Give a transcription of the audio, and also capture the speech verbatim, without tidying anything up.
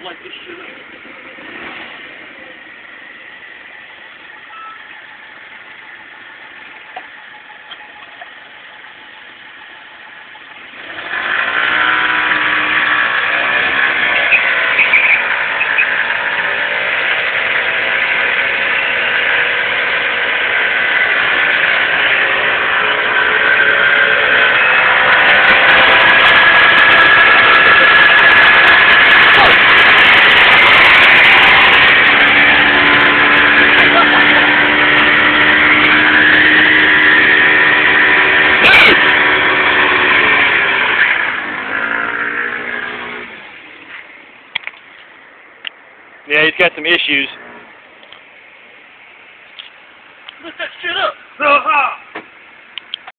light this shit up. Yeah, he's got some issues. Lift that shit up! Uh-huh.